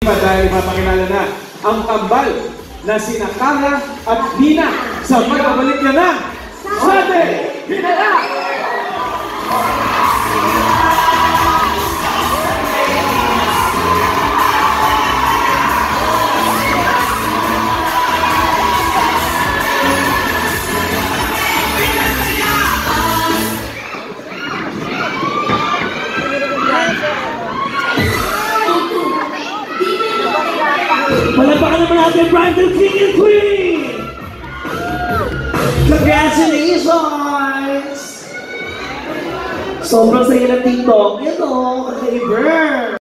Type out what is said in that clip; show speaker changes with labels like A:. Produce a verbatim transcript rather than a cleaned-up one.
A: Dahil mapakilala na ang kambal na sina Kara at Nina sa pagbabalik na ng Sabi Hinala!
B: Palapakan naman natin, Brandon King and Queen! Congratulations! Sobrang saya ng TikTok. Ito, kakaiber!